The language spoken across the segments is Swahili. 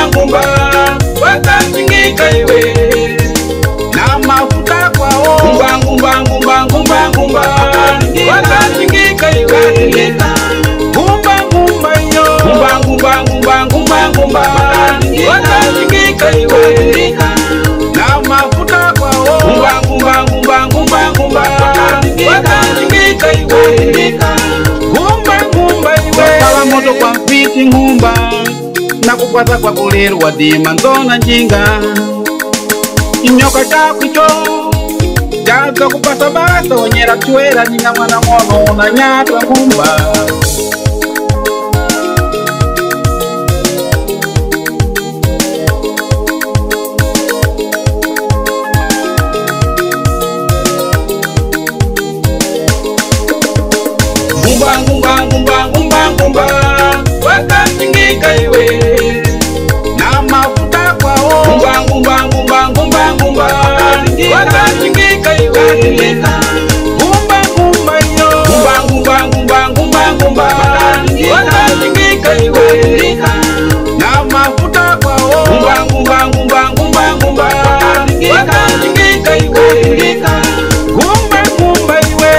ngumba wakazingika iwe na mafuta kwao ngumba wakazingika iwe ngumba yo ngumba wakazingika iwe na mafuta kwao ngumba wakazingika iwe ngumba iwe kala moto kwa mfiti ngumba na kukwata kwa kulerwa dima nzona njinga inyoka chakwicho jaza kupasa basa onyera chwera nina mwana mono unanyatwa ngumba ngumba wakazingika iwe na mafuta kwao ngumba wakazingika iwe ngumba yo ngumba wakazingika iwe na mafuta kwao ngumba wakazingika iwe ngumba iwe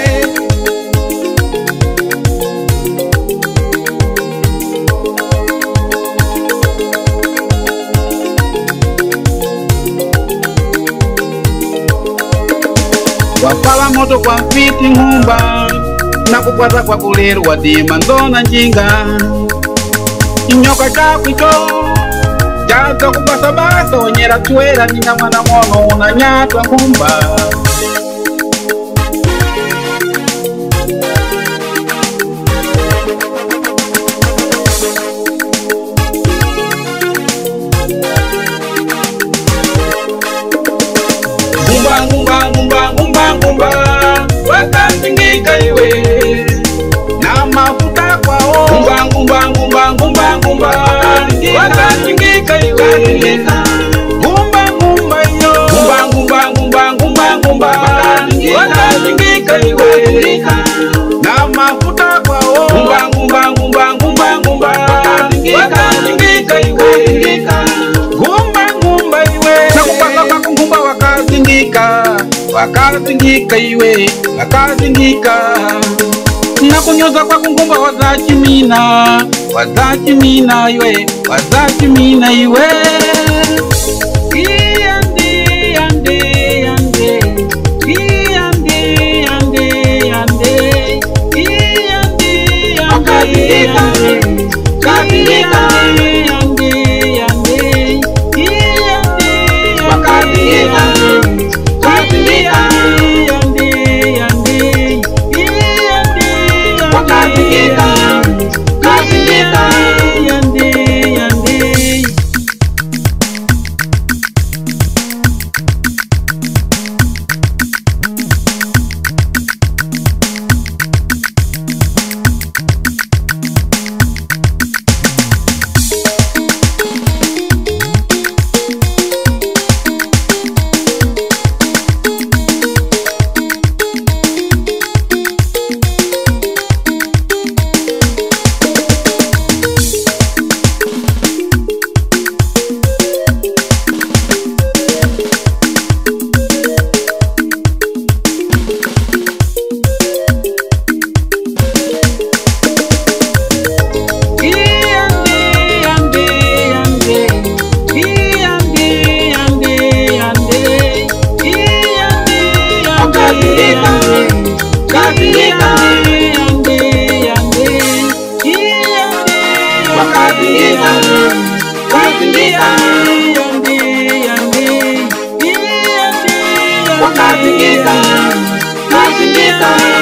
wapala moto kwa mfiti ngumba na kukwata kwa kulerwa dima nzona njinga inyoka chakwicho jaza kupasa basa onyera chwera nina mwana mono unanyatwa ngumba ngumba wakazingika iwe na mafuta kwao ngumba wakazingika iwe ngumba yo ngumba wakazingika iwe na mafuta kwao ngumba wakazingika iwe ngumba iwe na kupasa kwa ngumba wakazingika iwe na kunyoza kwa ngumba wazachimina iwe wakazingika